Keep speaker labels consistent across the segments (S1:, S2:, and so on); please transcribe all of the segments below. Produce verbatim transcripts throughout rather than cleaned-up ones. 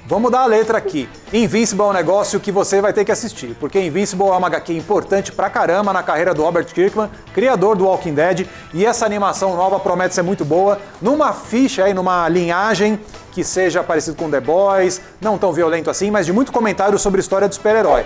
S1: Vamos dar a letra aqui. Invincible é um negócio que você vai ter que assistir, porque Invincible é uma agá quê importante pra caramba na carreira do Robert Kirkman, criador do Walking Dead, e essa animação nova promete ser muito boa, numa ficha aí, numa linhagem que seja parecido com The Boys, não tão violento assim, mas de muito comentário sobre a história do super-herói.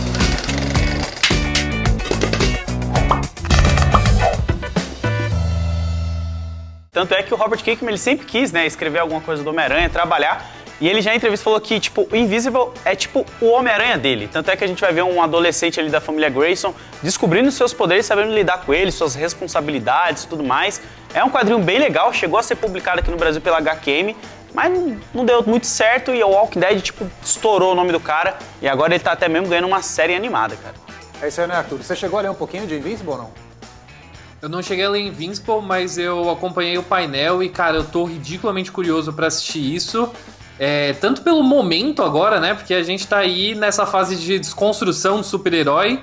S2: Tanto é que o Robert Kirkman, ele sempre quis, né, escrever alguma coisa do Homem-Aranha, trabalhar, e ele já em entrevista falou que, tipo, o Invincible é tipo o Homem-Aranha dele. Tanto é que a gente vai ver um adolescente ali da família Grayson descobrindo seus poderes, sabendo lidar com eles, suas responsabilidades e tudo mais. É um quadrinho bem legal, chegou a ser publicado aqui no Brasil pela agá quê eme, mas não deu muito certo e o Walking Dead, tipo, estourou o nome do cara e agora ele tá até mesmo ganhando uma série animada, cara.
S1: É isso aí, né, Arthur? Você chegou a ler um pouquinho de Invincible ou não?
S3: Eu não cheguei a ler Invincible, mas eu acompanhei o painel e, cara, eu tô ridiculamente curioso pra assistir isso. É, tanto pelo momento agora, né? Porque a gente tá aí nessa fase de desconstrução do super-herói.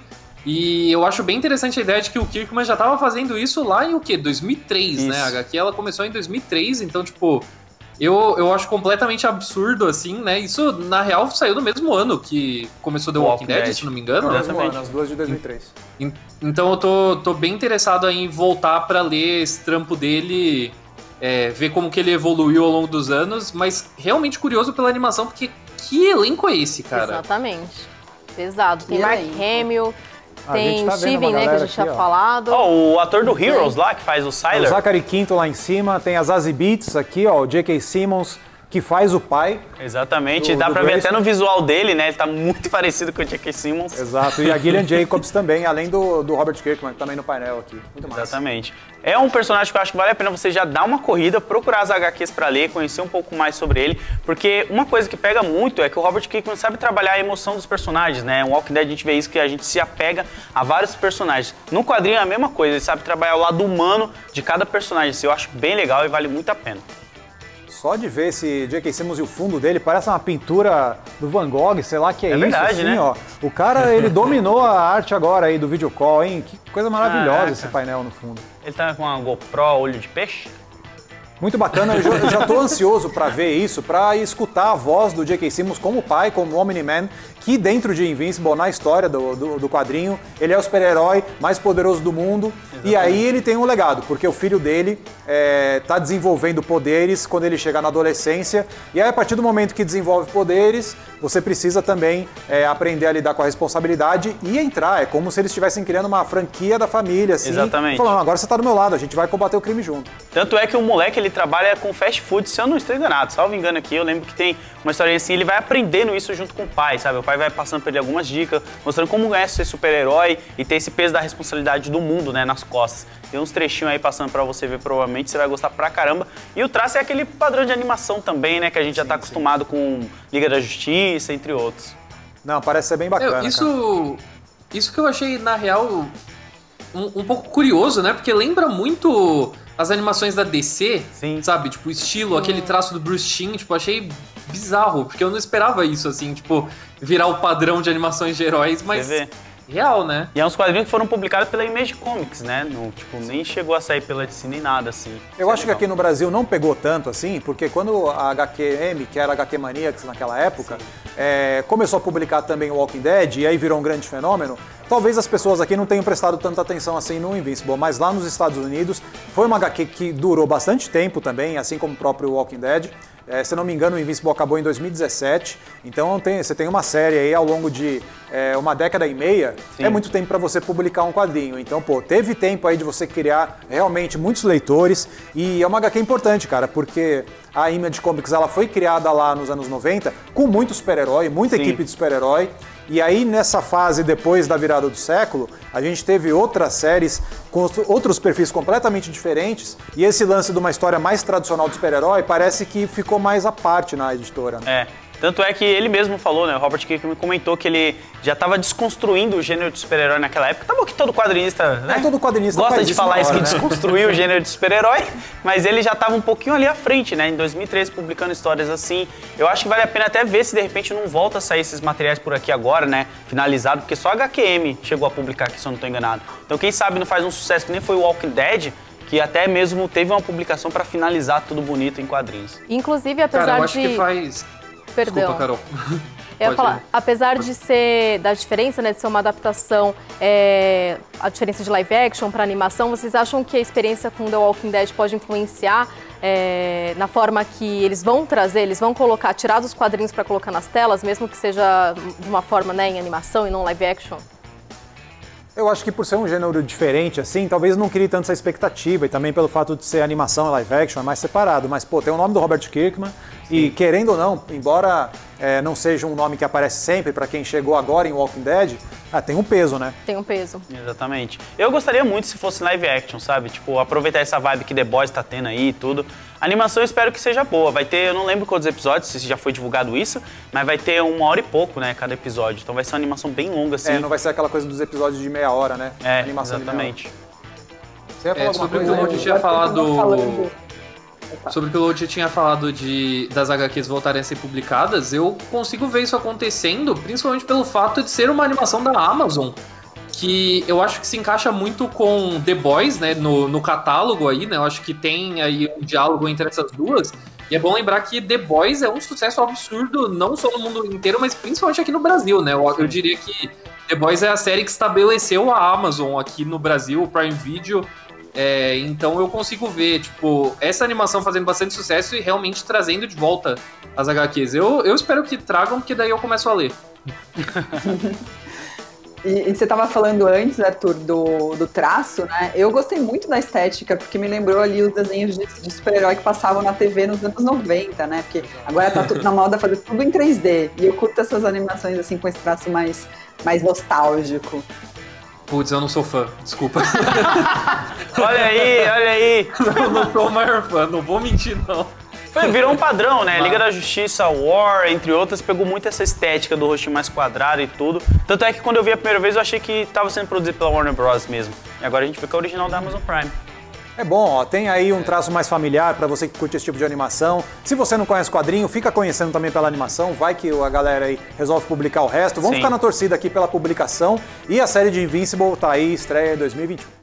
S3: E eu acho bem interessante a ideia de que o Kirkman já tava fazendo isso lá em o quê? dois mil e três, isso. Né? A agá quê ela começou em dois mil e três, então, tipo... Eu, eu acho completamente absurdo, assim, né? Isso, na real, saiu no mesmo ano que começou The Walking, Walking Dead, Dead, se não me engano.
S1: No mesmo ano, as duas de dois mil e três.
S3: Então eu tô, tô bem interessado em voltar pra ler esse trampo dele, é, ver como que ele evoluiu ao longo dos anos, mas realmente curioso pela animação, porque que elenco é esse, cara?
S4: Exatamente. Pesado. Tem Mark Hamill, tem
S1: tá
S4: Steven, né, que a gente tinha falado.
S2: Oh, o ator do Heroes lá, que faz o Sylar.
S1: O Zachary Quinto lá em cima, tem a Zazie Beetz aqui, ó, o J K. Simmons, que faz o pai.
S2: Exatamente,
S1: do,
S2: dá
S1: do
S2: pra
S1: Grayson.
S2: ver até no visual dele, né, ele tá muito parecido com o J K. Simmons.
S1: Exato, e a Gillian Jacobs também, além do, do Robert Kirkman, também no painel aqui, muito mais.
S2: Exatamente. É um personagem que eu acho que vale a pena você já dar uma corrida, procurar as agá quês pra ler, conhecer um pouco mais sobre ele, porque uma coisa que pega muito é que o Robert Kirkman sabe trabalhar a emoção dos personagens, né, no Walking Dead a gente vê isso, que a gente se apega a vários personagens. No quadrinho é a mesma coisa, ele sabe trabalhar o lado humano de cada personagem, isso eu acho bem legal e vale muito a pena.
S1: Só de ver esse J K. Simmons e o fundo dele, parece uma pintura do Van Gogh, sei lá que é, é isso,
S2: verdade,
S1: assim,
S2: né?
S1: Ó. O cara, ele dominou a arte agora aí do video call, hein? Que coisa maravilhosa
S2: Caraca.
S1: Esse painel no fundo.
S2: Ele tá com uma GoPro olho de peixe?
S1: Muito bacana, eu já, eu já tô ansioso pra ver isso, pra escutar a voz do J K. Simmons como pai, como Omni-Man, que dentro de Invincible, na história do, do, do quadrinho, ele é o super-herói mais poderoso do mundo. Exatamente. E aí ele tem um legado, porque o filho dele é, tá desenvolvendo poderes quando ele chega na adolescência, e aí a partir do momento que desenvolve poderes, você precisa também é, aprender a lidar com a responsabilidade e entrar, é como se eles estivessem criando uma franquia da família, assim.
S2: Exatamente.
S1: Falando, agora você tá do meu lado, a gente vai combater o crime junto.
S2: Tanto é que o moleque, ele trabalha com fast food, se eu não estou enganado, salvo engano aqui, eu lembro que tem uma história assim, ele vai aprendendo isso junto com o pai, sabe? O pai vai passando por ele algumas dicas, mostrando como é ser super-herói e ter esse peso da responsabilidade do mundo, né, nas costas. Tem uns trechinhos aí passando pra você ver, provavelmente você vai gostar pra caramba. E o traço é aquele padrão de animação também, né, que a gente já tá acostumado com Liga da Justiça, entre outros.
S1: Não, parece ser bem bacana,
S3: eu, isso, isso que eu achei, na real, um, um pouco curioso, né, porque lembra muito as animações da D C,
S2: Sim.
S3: sabe? Tipo, o estilo, Sim. aquele traço do Bruce Timm, tipo, achei bizarro, porque eu não esperava isso, assim, tipo, virar o padrão de animações de heróis, mas real, né?
S2: E é uns quadrinhos que foram publicados pela Image Comics, né? No, tipo, nem chegou a sair pela D C nem nada, assim.
S1: Eu acho que aqui no Brasil não pegou tanto, assim, porque quando a agá quê eme, que era a agá quê Maniacs naquela época, é, começou a publicar também o Walking Dead, e aí virou um grande fenômeno, talvez as pessoas aqui não tenham prestado tanta atenção assim no Invincible, mas lá nos Estados Unidos foi uma agá quê que durou bastante tempo também, assim como o próprio Walking Dead. É, se não me engano, o Invincible acabou em dois mil e dezessete, então tem, você tem uma série aí ao longo de é, uma década e meia, Sim. é muito tempo para você publicar um quadrinho. Então, pô, teve tempo aí de você criar realmente muitos leitores, e é uma agá quê importante, cara, porque a Image Comics ela foi criada lá nos anos noventa com muito super-herói, muita Sim. equipe de super-herói. E aí, nessa fase, depois da virada do século, a gente teve outras séries com outros perfis completamente diferentes, e esse lance de uma história mais tradicional do super-herói parece que ficou mais à parte na editora. Né?
S2: É. Tanto é que ele mesmo falou, né? O Robert Kirkman comentou que ele já estava desconstruindo o gênero de super-herói naquela época. Tá bom que todo quadrinista, né?
S1: É, todo quadrinista
S2: gosta
S1: faz
S2: de
S1: isso
S2: falar isso,
S1: hora,
S2: que
S1: né?
S2: desconstruiu o gênero de super-herói, mas ele já estava um pouquinho ali à frente, né? Em dois mil e treze, publicando histórias assim. Eu acho que vale a pena até ver se de repente não volta a sair esses materiais por aqui agora, né? Finalizado, porque só a agá quê eme chegou a publicar aqui, se eu não estou enganado. Então quem sabe não faz um sucesso que nem foi o Walking Dead, que até mesmo teve uma publicação para finalizar tudo bonito em quadrinhos.
S4: Inclusive, apesar
S3: Cara, eu acho
S4: de...
S3: que faz...
S4: perdão.
S3: Desculpa, Carol.
S4: Eu ia falar, apesar de ser, da diferença, né, de ser uma adaptação, é, a diferença de live action para animação, vocês acham que a experiência com The Walking Dead pode influenciar é, na forma que eles vão trazer, eles vão colocar, tirar dos quadrinhos para colocar nas telas, mesmo que seja de uma forma, né, em animação e não live action?
S1: Eu acho que por ser um gênero diferente, assim, talvez não crie tanto essa expectativa, e também pelo fato de ser animação e live action, é mais separado. Mas, pô, tem o nome do Robert Kirkman, e querendo ou não, embora é, não seja um nome que aparece sempre para quem chegou agora em Walking Dead, ah, tem um peso, né?
S4: Tem um peso.
S2: Exatamente. Eu gostaria muito se fosse live action, sabe? Tipo, aproveitar essa vibe que The Boys tá tendo aí e tudo. A animação eu espero que seja boa. Vai ter, eu não lembro quantos episódios, se já foi divulgado isso, mas vai ter uma hora e pouco, né, cada episódio. Então vai ser uma animação bem longa, assim.
S1: É, não vai ser aquela coisa dos episódios de meia hora, né?
S2: É,
S1: animação
S2: exatamente.
S1: Você ia falar
S3: É,
S1: alguma
S3: sobre o
S1: coisa?
S3: que o Lodi tinha falado...
S5: falando.
S3: Sobre o que o Lodi tinha falado de, das agá quês voltarem a ser publicadas, eu consigo ver isso acontecendo, principalmente pelo fato de ser uma animação da Amazon, que eu acho que se encaixa muito com The Boys, né, no, no catálogo aí, né, eu acho que tem aí um diálogo entre essas duas, e é bom lembrar que The Boys é um sucesso absurdo, não só no mundo inteiro, mas principalmente aqui no Brasil, né, eu, eu diria que The Boys é a série que estabeleceu a Amazon aqui no Brasil, o Prime Video. É, então eu consigo ver, tipo, essa animação fazendo bastante sucesso e realmente trazendo de volta as agá quês. Eu, eu espero que tragam, porque daí eu começo a ler.
S5: E, e você estava falando antes, Arthur, do, do traço, né? Eu gostei muito da estética, porque me lembrou ali os desenhos de, de super-herói que passavam na T V nos anos noventa, né? Porque agora tá tudo na moda fazer tudo em três D. E eu curto essas animações assim com esse traço mais, mais nostálgico.
S3: Putz, eu não sou fã, desculpa.
S2: Olha aí, olha aí.
S3: Eu não sou o maior fã, não vou mentir, não.
S2: Foi, virou um padrão, né? Liga da Justiça, War, entre outras, pegou muito essa estética do rostinho mais quadrado e tudo. Tanto é que quando eu vi a primeira vez, eu achei que estava sendo produzido pela Warner Bros. Mesmo. E agora a gente vê que é original da Amazon Prime.
S1: É bom, ó, tem aí um traço mais familiar para você que curte esse tipo de animação. Se você não conhece o quadrinho, fica conhecendo também pela animação. Vai que a galera aí resolve publicar o resto. Vamos
S2: Sim.
S1: ficar na torcida aqui pela publicação. E a série de Invincible tá aí, estreia em dois mil e vinte e um.